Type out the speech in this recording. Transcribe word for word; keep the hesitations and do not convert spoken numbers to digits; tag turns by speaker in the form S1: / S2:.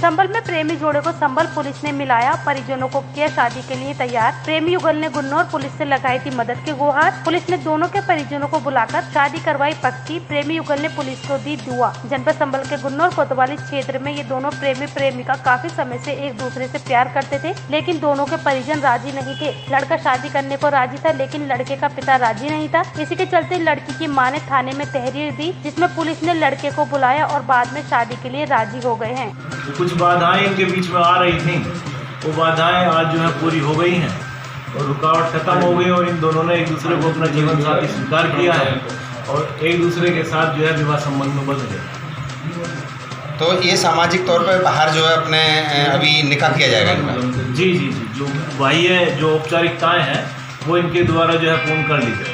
S1: संभल में प्रेमी जोड़े को संभल पुलिस ने मिलाया, परिजनों को किया शादी के लिए तैयार। प्रेमी युगल ने गुन्नौर पुलिस से लगाई थी मदद की गुहार। पुलिस ने दोनों के परिजनों को बुलाकर शादी करवाई पक्की। प्रेमी युगल ने पुलिस को दी दुआ। जनपद संभल के गुन्नौर कोतवाली क्षेत्र में ये दोनों प्रेमी प्रेमिका काफी समय से एक दूसरे से प्यार करते थे, लेकिन दोनों के परिजन राजी नहीं थे। लड़का शादी करने को राजी था, लेकिन लड़के का पिता राजी नहीं था। इसी के चलते लड़की की मां ने थाने में तहरीर दी, जिसमें पुलिस ने लड़के को बुलाया और बाद में शादी के लिए राजी हो गए हैं।
S2: कुछ बाधाएं इनके बीच में आ रही थी, वो बाधाएं आज जो है पूरी हो गई हैं और रुकावट खत्म हो गई और इन दोनों ने एक दूसरे को अपना जीवन साथी स्वीकार किया है और एक दूसरे के साथ जो है विवाह संबंध में बंध गए।
S3: तो ये सामाजिक तौर पर बाहर जो है अपने अभी निकाह किया जाएगा इनका?
S2: जी जी जी, जो बाह्य जो औपचारिकताएं हैं वो इनके द्वारा जो है पूर्ण कर ली जाए।